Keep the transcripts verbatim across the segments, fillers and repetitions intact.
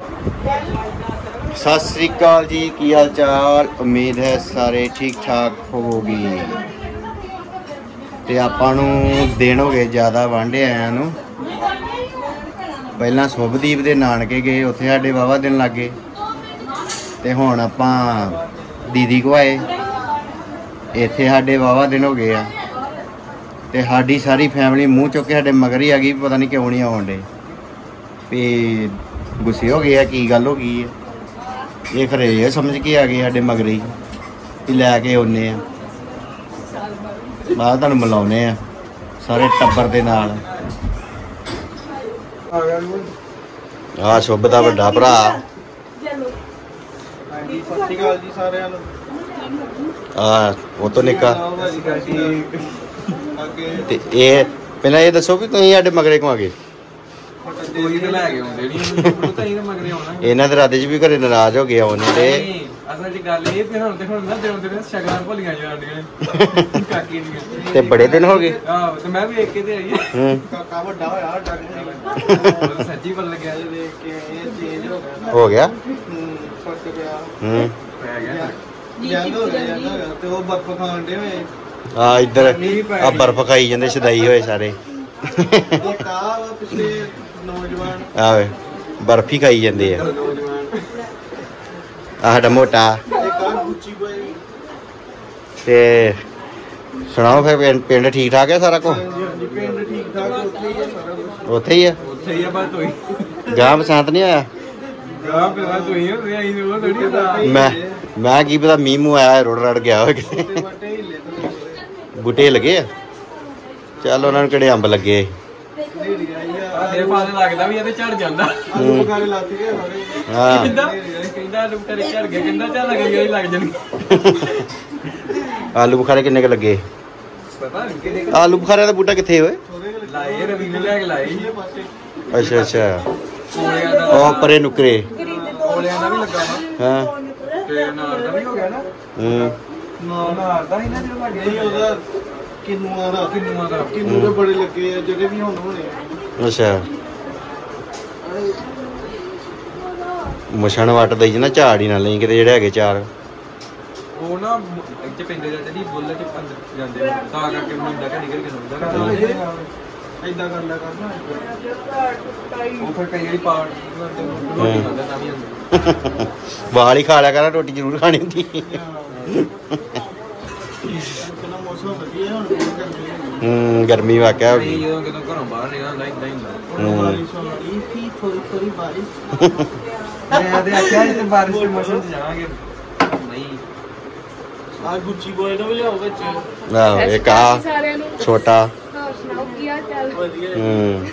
सत श्री अकाल जी, की हाल चाल। उम्मीद है सारे ठीक ठाक होगी। तो आपां नूं दिन हो गए ज़्यादा वांढे आया नूं। पहलां शुभदीप दे नानके गए, उत्थे साडे वाहवा दिन लग गए। ते हुण आपां दीदी को आए, इत्थे साडे वाहवा दिन हो गए आ। ते साडी सारी फैमिली मूँह चुक के साडे मगर ही आ गई, पता नहीं क्यों नहीं आउण डे। भी गुस्से हो गए, की गल हो गई है। ये खरे ये समझ के आ गए साडे मगर ही भी लैके आउने आ, बाद तुहानूं मिलाउने आ सारे टब्बर दे नाल। आ शुभ दा वड्डा भरा। आ वो तो निक्का। ते ये पहला ये दसो भी तुसीं साडे मगरे को आ गए। इन्हां दे राधे च भी घरे नाराज हो गया उन्हें ते असल च गल ये फिर हुण ते हुण ना दिन दिन शगलां भुलियां जांदियां काकी दी ते बड़े दिन हो गए। हां ते मैं भी एक के ते आई हूं काका वड्डा होया डग सच्ची पल लग्या जे देख के ये चेंज हो गया हो गया हूं फर्क पिया हूं पै गया जंग हो गया जंग हो गया ते वो बर्फ खाण दे होए। हां इधर आ बर्फ खाई जांदे सदाई होए सारे। एक आ पिछले नौजवान आवे बर्फी खाई जाते हैं। साडा मोटा ते सुनाओ फिर पिंड ठीक ठाक है सारा कुछ? उत्थे ही है गांव बसंत नहीं आया? मैं मैं की पता मींह मूंह आया रुड़ रड़ गया हो बूटे लगे। चल उन्होंने किहड़े अंब लगे आलू बुखारे किन्ने के लगे? आलू बुखारे का बूटा किथे होए? अच्छा अच्छा ओ परे नुकरे। हाँ बड़े लगे जेडे भी हुण होने। अच्छा मछण वट दई ना झाड़ ही ना लई किते जेडे हैगे चार ਉਹ ਨਾ ਇੱਥੇ ਪਿੰਡੇ ਜਾਂਦੇ ਨਹੀਂ ਬੁੱਲ ਚ ਅੰਦਰ ਜਾਂਦੇ ਤਾਂ ਕਰਕੇ ਮੁੰਡਾ ਘੜੀ ਘੜੀ ਸੁਣਦਾ ਐਦਾਂ ਕਰਦਾ ਕਰਨਾ ਉਹ ਫਿਰ ਕਈ ਵਾਰੀ ਪਾੜ ਰੋਟੀ ਖਾਂਦਾ ਤਾਂ ਵੀ ਅੰਦਰ ਵਾਲ ਹੀ ਖਾ ਲਿਆ ਕਰਾਂ ਰੋਟੀ ਜ਼ਰੂਰ ਖਾਣੀ ਹੁੰਦੀ। ਮੌਸਮ ਵਧੀਆ ਹੁਣ ਹੂੰ ਗਰਮੀ ਵਾਕਿਆ ਹੋ ਗਈ ਜਦੋਂ ਕਿਤੋਂ ਘਰੋਂ ਬਾਹਰ ਨਿਕਲਦਾ ਇਦਾਂ ਹੀ ਹੁੰਦਾ। ਬਾਰਿਸ਼ ਹੋ ਰਹੀ ਸੀ ਥੋੜੀ ਥੋੜੀ ਬਾਰਿਸ਼ ਮੈਂ ਤੇ ਆਖਿਆ ਜੇ ਬਾਰਿਸ਼ ਦੇ ਮੌਸਮ ਚ ਜਾਵਾਂਗੇ ਨਹੀਂ ਆ ਗੁੱਚੀ ਬੋਏ ਨੂੰ ਲਿਆਓ ਵਿੱਚ ਆਹੋ ਇੱਕ ਆ ਛੋਟਾ ਹੋਰ ਸੁਣਾਓ ਕੀ ਹਾਲ ਚਾਲ? ਹੂੰ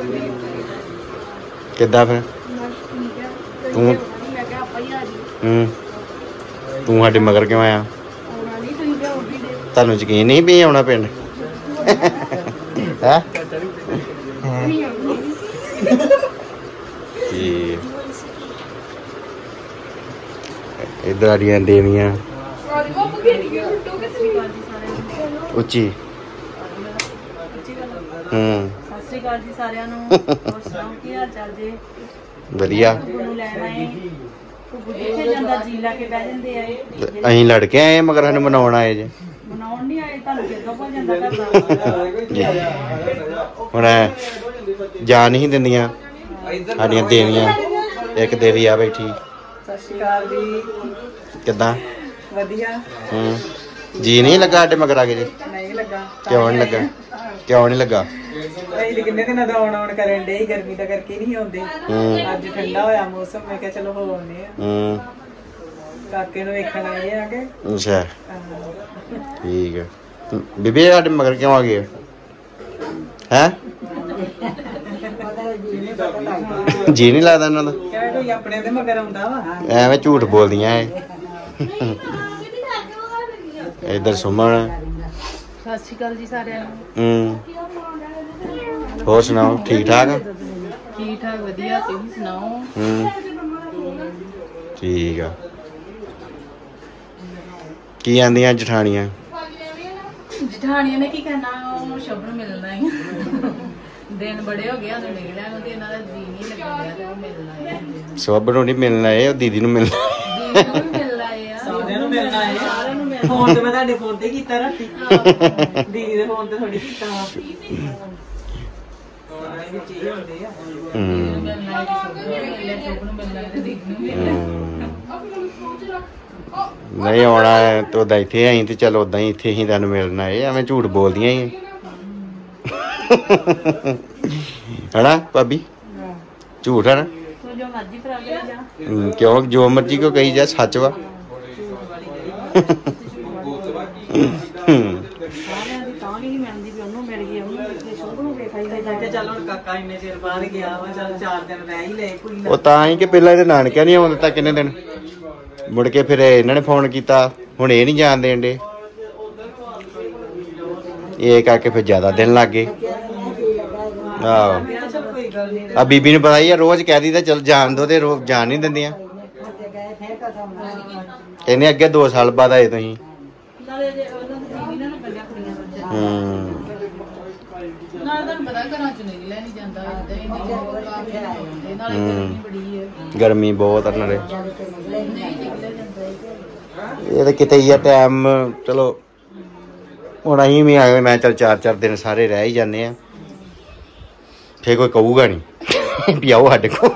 ਕਿੱਦਾਂ ਫਿਰ ਠੀਕ ਹੈ ਤੂੰ? ਮੈਂ ਕਿਹਾ ਆਪਾਂ ਹੀ ਆ ਜੀ। ਹੂੰ ਤੂੰ ਸਾਡੇ ਮਗਰ ਕਿਉਂ ਆਇਆ? ਆਉਣਾ ਨਹੀਂ ਤੁਸੀਂ ਲਿਆਓ ਵੀ ਦੇ ਤੁਹਾਨੂੰ ਯਕੀਨ ਨਹੀਂ ਵੀ ਆਉਣਾ ਪਿੰਡ ਹੈ? इधर आड़ियां देवियां उच्ची हम्म सत श्री अकाल जी सारियां नूं। और सुनाओ की हाल चाल जे? वधिया। असीं लड़ के आए मगर सानूं मनाउण आए जे। मनाउण नहीं आए तुहानूं किद्दां भुल जांदा घर हुण जान नहीं दिंदियां साडियां देवियां। एक देवी आ बैठी। सत श्री अकाल जी किद्दां? वधिया। हम्म जी नहीं लगा साडे मगर आगे जी? नहीं लगा। क्यों नहीं लगा? क्यों नहीं लगा? ਅਸੀਂ ਕਿੰਨੇ ਦਿਨਾਂ ਦਾ ਆਉਣ ਆਉਣ ਕਰਨ ਡੇ ਗਰਮੀ ਦਾ ਕਰਕੇ ਨਹੀਂ ਆਉਂਦੇ। ਅੱਜ ਠੰਡਾ ਹੋਇਆ ਮੌਸਮ ਮੈਂ ਕਿਹਾ ਚਲੋ ਹੋ ਆਉਂਦੇ ਆ। ਹੂੰ ਕਾਕੇ ਨੂੰ ਵੇਖਣ ਆਏ ਆ ਕੇ। ਅੱਛਾ ਠੀਕ ਹੈ। ਬੀਬੀ ਸਾਡੇ ਮਗਰ ਕਿਉਂ ਆ ਗਏ ਹੈ? ਜੀ ਨਹੀਂ ਲੱਗਦਾ ਇਹਨਾਂ ਦਾ? ਕੋਈ ਆਪਣੇ ਦੇ ਮਗਰ ਆਉਂਦਾ ਵਾ ਐਵੇਂ ਝੂਠ ਬੋਲਦੀਆਂ ਏ। ਇੱਧਰ ਸੁਮਨ। ਸਤਿ ਸ਼੍ਰੀ ਅਕਾਲ ਜੀ ਸਾਰਿਆਂ ਨੂੰ। ਹੂੰ ਹੋਰ ਸੁਣਾਓ ਠੀਕ ਠਾਕ? ਠੀਕ ਠਾਕ ਵਧੀਆ ਤੁਸੀਂ ਸੁਣਾਓ? ਹੂੰ ਠੀਕ ਆ। ਕੀ ਆਂਦੀਆਂ ਜਠਾਣੀਆਂ? ਜਠਾਣੀਆਂ ਨੇ ਕੀ ਕਰਨਾ, ਉਹ ਸ਼ੁਭ ਨੂੰ ਮਿਲਣਾ ਹੀ ਦਿਨ ਬੜੇ ਹੋ ਗਏ ਉਹਨੂੰ ਨਿਕਲਿਆ ਨੂੰ ਤੇ ਇਹਨਾਂ ਦਾ ਜੀ ਨਹੀਂ ਲੱਗਿਆ ਤੇ ਉਹ ਮਿਲਣਾ ਹੈ ਸਭ ਨੂੰ ਨਹੀਂ ਮਿਲਣਾ ਇਹ ਦੀਦੀ ਨੂੰ ਮਿਲਣਾ ਦੀਦੀ ਨੂੰ ਵੀ ਮਿਲਣਾ ਹੈ ਸਾਰਿਆਂ ਨੂੰ ਮਿਲਣਾ ਹੈ ਸਾਰਿਆਂ ਨੂੰ ਮਿਲਣਾ ਫੋਨ ਤੇ ਮੈਂ ਤੁਹਾਡੇ ਫੋਨ ਤੇ ਕੀਤਾ ਰਾਤੀ ਦੀਦੀ ਦੇ ਫੋਨ ਤੇ ਥੋੜੀ ਕੀਤਾ ਵਾ ਉਹਨਾਂ ਦੀ ਚੀਜ਼ ਹੁੰਦੀ ਆ ਦੀਦੀ ਨੂੰ ਮਿਲਣਾ ਹੈ ਸ਼ੁਭ ਨੂੰ ਮਿਲਣਾ ਹੈ ਦੀਦੀ ਨੂੰ ਮਿਲਣਾ ਨਹੀਂ ਆਉਣਾ ਤੇ ਉਦਾਂ ਇੱਥੇ ਆਈ ਤੇ ਚਲ ਉਦਾਂ ਹੀ ਇੱਥੇ ਹੀ ਤੈਨੂੰ ਮਿਲਣਾ ਇਹ ਐਵੇਂ ਝੂਠ ਬੋਲਦੀਆਂ ਹੀ ਹਨਾ ਭਾਬੀ ਝੂਠ ਹੈ ਨਾ ਜੋ ਮਰਜ਼ੀ ਕਰਾ ਕੇ ਜਾ ਹਮ, ਕਿਉਂ ਜੋ ਮਰਜੀ ਕਿਉਂ ਕਹੀ ਜਾ ਸੱਚ ਵਾ ਚੱਲ ਹੁਣ ਕਾਕਾ ਇੰਨੇ ਚਿਰ ਬਾਹਰ ਗਿਆ ਵਾ ਚੱਲ ਚਾਰ ਦਿਨ ਰਹਿ ਹੀ ਲਏ ਕੋਈ ਉਹ ਤਾਂ ਹੀ ਕਿ ਪਹਿਲਾਂ ਇਹਦੇ ਨਾਨਕਿਆਂ ਨਹੀਂ ਆਉਣ ਦਿੱਤਾ ਕਿੰਨੇ ਦਿਨ ਮੁੜ ਕੇ ਫਿਰ ਇਹਨਾਂ ਨੇ ਫੋਨ ਕੀਤਾ ਹੁਣ ਇਹ ਨਹੀਂ ਜਾਣ ਦੇਣ ਡੇ ਇਹ ਕਰਕੇ ਫਿਰ ਜ਼ਿਆਦਾ ਦਿਨ ਲੱਗ ਗਏ ਆਹੋ ਕੋਈ ਗੱਲ ਨਹੀਂ ਆ ਬੀਬੀ ਨੂੰ ਪਤਾ ਹੀ ਆ ਰੋਜ਼ ਕਹਿ ਦੀਦਾ ਚਲ ਜਾਣ ਦੋ ਤੇ ਰੋਜ਼ ਜਾਣ ਨਹੀਂ ਦਿੰਦੀਆਂ ਇਹਨੇ ਅੱਗੇ ਦੋ ਸਾਲ ਬਾਅਦ ਆਏ ਤੁਸੀਂ ਨਾਲੇ ਜੇ ਉਹਨਾਂ ਦੀ ਜੀਵੀ ਨਾ ਕੱਲਿਆ ਕੁੜੀਆਂ ਬੱਚੇ ਹੂੰ ਨਾਲ ਤੁਹਾਨੂੰ ਪਤਾ ਘਰਾਂ ਚ ਨਿਕਲਿਆ ਨਹੀਂ ਜਾਂਦਾ ਇਦਾਂ ਹੀ ਨਹੀਂ ਕਾਫੀ ਹੁੰਦੇ ਨਾਲੇ ਗਰਮੀ ਬੜੀ ਹੈ ਗਰਮੀ ਬਹੁਤ ਆ ਨਾਲੇ ਨਹੀਂ ਨਿਕਲਿਆ ਜਾਂਦਾ ਇਹ ਤਾਂ ਕਿਤੇ ਹੀ ਆ ਟਾਈਮ ਚਲੋ ਹੁਣ ਅਸੀਂ ਵੀ ਆ ਗਏ ਮੈਂ ਚਲ ਚਾਰ ਚਾਰ ਦਿਨ ਸਾਰੇ ਰਹਿ ਹੀ ਜਾਂਦੇ ਆ ਫੇਰ ਕੋਈ ਕਹੂਗਾ ਨਹੀਂ ਵੀ ਆਓ ਸਾਡੇ ਕੋਲ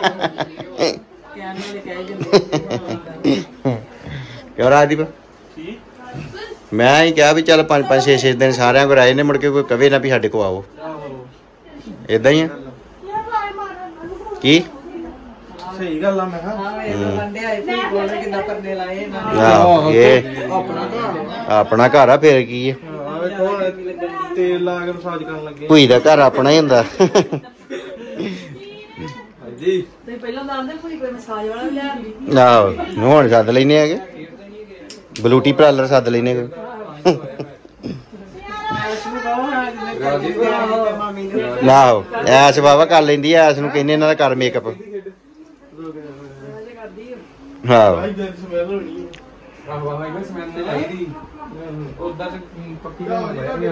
ਕਹਿਣ ਵਾਲੇ ਕਹਿ ਜਾਂਦੇ ਕਿਉਂ ਰਾਜਦੀਪ ਮੈਂ ਹੀ ਕਿਹਾ ਵੀ ਚੱਲ ਪੰਜ ਪੰਜ ਛੇ ਛੇ ਦਿਨ ਸਾਰਿਆਂ ਕੋਲ ਆਏ ਨੇ ਮੁੜ ਕੇ ਕੋਈ ਕਵੇ ਨਾ ਵੀ ਸਾਡੇ ਕੋਲ ਆਓ ਏਦਾਂ ਹੀ ਆ ਕੀ ਸਹੀ ਗੱਲ ਆ ਮੈਂ ਕਿਹਾ ਹਾਂ ਇਹ ਬੰਦੇ ਆਏ ਸੀ ਬੋਲ ਕਿੰਨਾ ਪਰਨੇ ਲਾਏ ਇਹਨਾਂ ਨੇ ਆਹੋ ਇਹ ਆਪਣਾ ਘਰ ਆਪਣਾ ਘਰ ਆ ਫੇਰ ਕੀ ਆ ਆ ਵੇਖੋ ਤੇਲ ਲਾ ਕੇ ਮਸਾਜ ਕਰਨ ਲੱਗੇ ਭੂਈ ਦਾ ਘਰ ਆਪਣਾ ਹੀ ਹੁੰਦਾ ਹਾਂਜੀ ਤੁਸੀਂ ਪਹਿਲਾਂ ਦੱਸਦੇ ਕੋਈ ਕੋਈ ਮਸਾਜ ਵਾਲਾ ਵੀ ਲਿਆਂਦੀ ਆਹੋ ਹੁਣ ਸੱਦ ਲੈਨੇ ਹੈਗੇ ਬਲੂਟੀ ਪਾਰਲਰ ਸੱਦ ਲੈਨੇ ਕੋਈ ਐਸ਼ਨੂੰ ਕਹੋ ਹਾਂ ਜਿਵੇਂ ਮਾਮੀ ਨੂੰ ਆਹੋ ਐਸ ਬਾਬਾ ਕਰ ਲੈਂਦੀ ਐ ਐਸ ਨੂੰ ਕਹਿੰਦੇ ਇਹਨਾਂ ਦਾ ਕਰ ਮੇਕਅਪ ਆਹੋ ਭਾਈ ਦਿਨ ਸਮੈਲ ਹੋਣੀ ਆਹ ਵਾਹ ਇਹ ਸਮੈਲ ਤੇ ਚਾਹੀਦੀ ਉਦਾਂ ਤੇ ਪੱਕੀ ਗੱਲ ਹੋਇਆ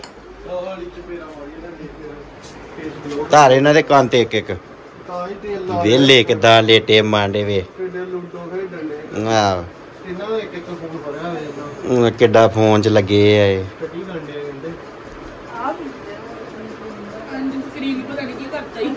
ਧਾਰ ਇਹਨਾਂ ਦੇ ਕੰਨ ਤੇ ਇੱਕ ਇੱਕ ਤਾਂ ਹੀ ਤੇਲ ਲਾ ਵੇਲੇ ਕਿਦਾਂ ਲੇਟੇ ਮਾਂਡੇ ਵੇ ਕਿੱਡੇ ਲੂਟੋ ਖੇਡਣ ਦੇ ਆਹ ਇਹਨਾਂ ਦਾ ਇੱਕ ਇੱਕ ਫੋਨ ਭਰਿਆ ਹੋਇਆ ਇਹਨਾਂ ਕਿੱਡਾ ਫੋਨ ਚ ਲੱਗੇ ਆ ਇਹ ਕੱਟੀ ਲੰਡੇ ਕਹਿੰਦੇ ਸਕਰੀਨ ਪਤਾ ਨਹੀਂ ਕੀ ਕਰਤਾ ਹੀ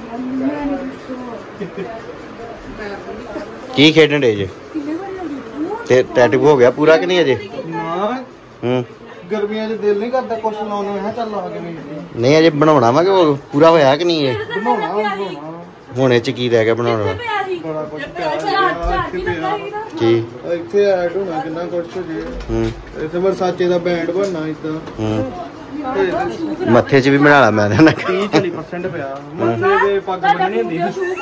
ਕੀ ਖੇਡਣ ਡੇ ਜੇ ਤੇ ਟੈਟੂ ਹੋ ਗਿਆ ਪੂਰਾ ਕਿ ਨਹੀਂ ਅਜੇ ਨਾ ਹੂੰ ਗਰਮੀਆਂ 'ਚ ਦਿਲ ਨਹੀਂ ਕਰਦਾ ਕੁਛ ਲਾਉਣ ਨੂੰ ਹੈ ਚੱਲ ਲਾ ਕੇ ਨਹੀਂ ਨਹੀਂ ਅਜੇ ਬਣਾਉਣਾ ਵਾ ਕਿ ਉਹ ਪੂਰਾ ਹੋਇਆ ਕਿ ਨਹੀਂ ਇਹ ਬਣਾਉਣਾ ਬਣਾਉਣਾ ਹੁਣ ਇਹ ਚ ਕੀ ਰਹਿ ਗਿਆ ਬਣਾਉਣ ਵਾਲਾ ਬੜਾ ਕੁਛ ਪਿਆ ਇੱਥੇ ਪਿਆ ਕੀ ਇੱਥੇ ਐਡ ਹੋਣਾ ਕਿੰਨਾ ਕੁਛ ਹੋ ਜੇ ਹੂੰ ਇੱਥੇ ਵਰਸਾਚੇ ਦਾ ਬੈਂਡ ਬਣਨਾ ਇਦਾਂ ਹੂੰ ਮੱਥੇ 'ਚ ਵੀ ਬਣਾ ਲਾ ਮੈਂ ਨਾ ਤੀਹ ਚਾਲੀ ਪਰਸੈਂਟ ਪਿਆ ਮੱਥੇ ਦੇ ਪੱਗ ਬੰਨਣੀ ਹੁੰਦੀ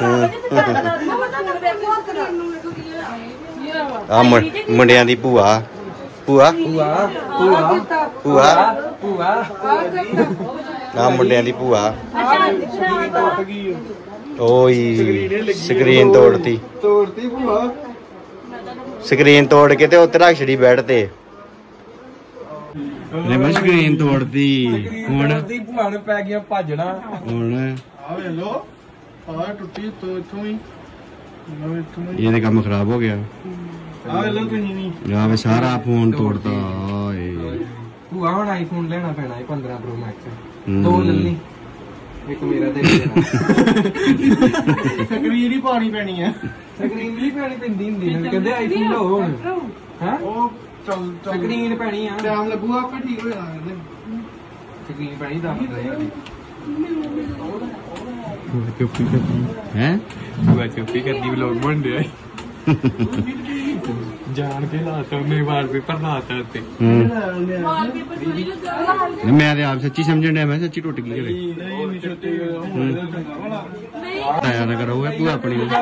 ਆ ਮੁੰਡਿਆਂ ਦੀ ਭੂਆ ਭੂਆ ਭੂਆ ਭੂਆ ਭੂਆ ਭੂਆ ਆ ਮੁੰਡਿਆਂ ਦੀ ਭੂਆ ਟੁੱਟ ਗਈ ਓਏ ਸਕਰੀਨ ਤੋੜਤੀ ਤੋੜਤੀ ਭੂਆ ਸਕਰੀਨ ਤੋੜ ਕੇ ਤੇ ਉੱਤੇ ਰੱਖ ਛੜੀ ਬੈੱਡ ਤੇ ਨੇ ਮੈਂ ਸਕਰੀਨ ਤੋੜਤੀ ਹੁਣ ਦੀ ਭੂਆ ਨੂੰ ਪੈ ਗਿਆ ਭੱਜਣਾ ਹੁਣ ਆ ਵੇ ਲੋ ਆ ਟੁੱਟੀ ਤੋਂ ਇੱਥੋਂ ਹੀ ਆ ਇੱਥੋਂ ਹੀ ਇਹਦੇ ਕੰਮ ਖਰਾਬ ਹੋ ਗਿਆ ਆ ਵੇ ਲੋ ਤੁਸੀਂ ਨਹੀਂ ਆ ਵੇ ਸਾਰਾ ਫੋਨ ਤੋੜਤਾ ਓਏ ਭੂਆ ਹੁਣ ਆਈਫੋਨ ਲੈਣਾ ਪੈਣਾ ਹੈ ਪੰਦਰਾਂ ਪ੍ਰੋ ਮੈਕਸ ਹੂੰ। ਦੋ ਲੱਲੀ ਇੱਕ ਮੇਰਾ ਤੇ ਇੱਕ ਤੇਰਾ ਸਕਰੀਨ ਹੀ ਪਾਣੀ ਪੈਣੀ ਹੈ ਸਕਰੀਨ ਵੀ ਪੈਣੀ ਪੈਂਦੀ ਹੁੰਦੀ ਨੇ ਕਹਿੰਦੇ ਆਈਫੋਨ ਲਓ ਹੁਣ ਹੈ ਉਹ ਚੱਲ ਚੱਲ ਸਕਰੀਨ ਪੈਣੀ ਆ ਟਾਈਮ ਲੱਗੂਗਾ ਆਪੇ ਠੀਕ ਹੋ ਜਾਣਾ ਇਹਨੇ ਸਕਰੀਨ ਪੈਣੀ ਦਸ ਹਜ਼ਾਰ ਦੀ ਚੁੱਪੀ ਕਰਦੀ ਹੈ ਭੂਆ ਚੁੱਪੀ ਕਰਦੀ ਵਲੋਗ ਬਣ ਰਿਹਾ ਜਾਣ ਕੇ ਲਾਤਾ ਉਹਨੇ ਵਾਲ ਪੇਪਰ ਲਾਤਾ ਉੱਤੇ ਮੈਂ ਤੇ ਆਪ ਸੱਚੀ ਸਮਝਣ ਡਿਆ ਮੈਂ ਸੱਚੀ ਟੁੱਟ ਗਈ ਘਰੇ ਨਹੀਂ ਨਹੀਂ ਛੋਟੇ ਚੰਗਾ ਭਲਾ ਆਇਆ ਨਾ ਕਰੋ ਇਹ ਭੂਆ ਆਪਣੀ ਨੂੰ।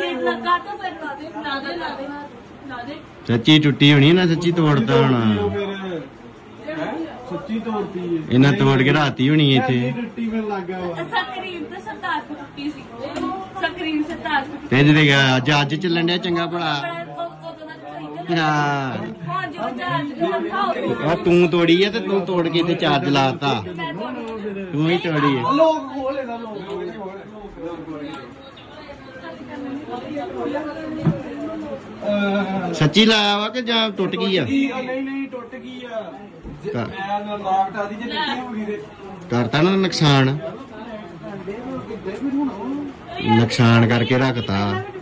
ਸੱਚੀ ਟੁੱਟੀ ਹੋਣੀ ਨਾ ਸੱਚੀ ਤੋੜਤਾ ਹੋਣਾ ਫਿਰ ਸੱਚੀ ਤੋੜਤੀ ਹੈ ਇਹਨਾਂ ਤੋੜ ਕੇ ਰਾਤੀ ਹੋਣੀ ਇੱਥੇ ਟੁੱਟੀ ਮੈਨੂੰ ਲੱਗ ਗਿਆ ਵਾ ਸਕਰੀਨ ਤੇ ਸਰਤਾਜ ਕੋ ਟੁੱਟੀ ਸੀ ਸਕਰੀਨ ਸਰਤਾਜ ਕੋ ਤੇ ਜਿਹਦੇ ਅੱਜ ਅੱਜ ਚੱਲਣ ਡਿਆ ਚੰਗਾ ਭਲਾ ਉਦੋਂ ਦਾ ਹਾਂ ਹੁਣ ਜੋ ਚਾਰਜ ਤੇ ਲੱਗਾ ਆ ਤੂੰ ਤੋੜੀ ਆ ਤੇ ਤੂੰ ਤੋੜ ਕੇ ਇੱਥੇ ਚਾਰਜ ਲਾਤਾ ਮੈਂ ਤੁਹਾਨੂੰ ਤੂੰ ਹੀ ਤੋੜੀ ਆ ਲੋਕ ਖੋਲੇ ਨਾ ਲੋਕ ਸੱਚੀ ਲਾਇਆ ਵਾ ਕਿ ਜਾਂ ਟੁੱਟ ਗਈ ਆ ਨਹੀਂ ਨਹੀਂ ਟੁੱਟ ਗਈ ਆ ਜੇ ਹਾਂ। ਮੈਂ ਨਾ ਲਾਕਟਾ ਦੀ ਜੇ ਨਿੱਕੀ ਹੋ ਗਈ ਤੇ ਕਰਤਾ ਨਾ ਨੁਕਸਾਨ ਨੁਕਸਾਨ ਕਰਕੇ ਰੱਖਤਾ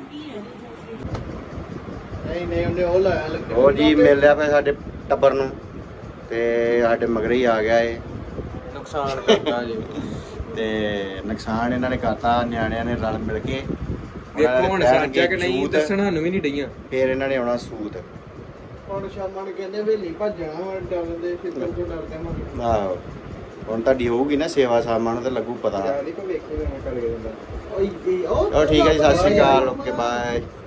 ਨਹੀਂ ਨਹੀਂ ਉਹਨੇ ਉਹ ਲਾਇਆ ਉਹ ਜੀ ਮਿਲ ਲਿਆ ਪਿਆ ਸਾਡੇ ਟੱਬਰ ਨੂੰ ਤੇ ਸਾਡੇ ਮਗਰ ਹੀ ਆ ਗਿਆ ਇਹ ਨੁਕਸਾਨ ਕਰਦਾ ਜੀ ਤੇ ਨੁਕਸਾਨ ਇਹਨਾਂ ਨੇ ਕਰਤਾ ਨਿਆਣਿਆਂ ਨੇ ਰਲ ਮਿਲ ਕੇ ਦੇਖੋ ਹੁਣ ਸੱਚ ਹੈ ਕਿ ਨਹੀਂ ਸੂਤ, ਦੱਸਣ ਸਾਨੂੰ ਵੀ ਨਹੀਂ ਡਈਆਂ ਫਿਰ ਇਹਨਾਂ ਨੇ ਆਉਣਾ ਸੂਤ ਹੁਣ ਸ਼ਾਮਾਂ ਨੂੰ ਕਹਿੰਦੇ ਵੇਲੀ ਭੱਜਣਾ ਹੁਣ ਡਰਦੇ ਖੇਤਾਂ ਚੋਂ ਡਰਦੇ ਮਰ ਆਹੋ ਹੁਣ ਤੁਹਾਡੀ ਹੋਊਗੀ ਨਾ ਸੇਵਾ ਸਾਮਾਂ ਨੂੰ ਤੇ ਲੱਗੂ ਪਤਾ ਯਾਰ ਇਹ ਕੋ ਵੇਖੇ ਮੈਂ ਕਰ ਗਿਆ ਉਹ ਚਲੋ ਠੀਕ ਹੈ ਜੀ ਸਤਿ ਸ਼੍ਰੀ ਅਕਾਲ ਓਕੇ ਬਾਏ